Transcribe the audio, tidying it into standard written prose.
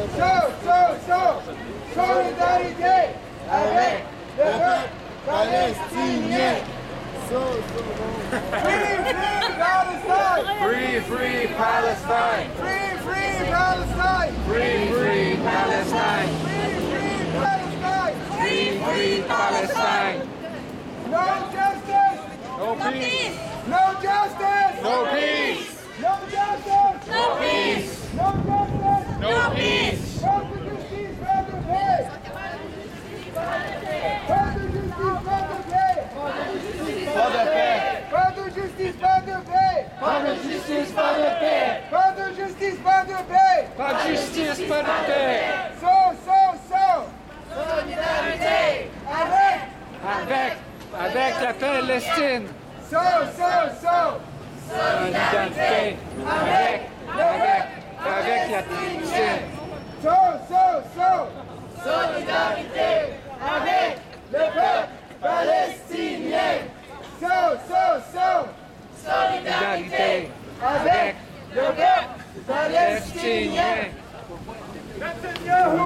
Solidarité avec le peuple palestinien. Free, free Palestine. Free, free Palestine. Free, free Palestine. Free, free Palestine. No justice. No peace. No justice. No peace. No justice. No peace. No justice. No peace. Pas de justice, pas de paix. Pas de justice, pas de paix. Pas de paix. Pas de justice, pas de paix. Pas de justice, pas de paix. Pas de justice, pas de paix. Pas de justice, pas de paix. Solidarité avec la Palestine. Solidarité avec la Palestine. Solidarité avec le peuple palestinien. Solidarité avec le peuple palestinien.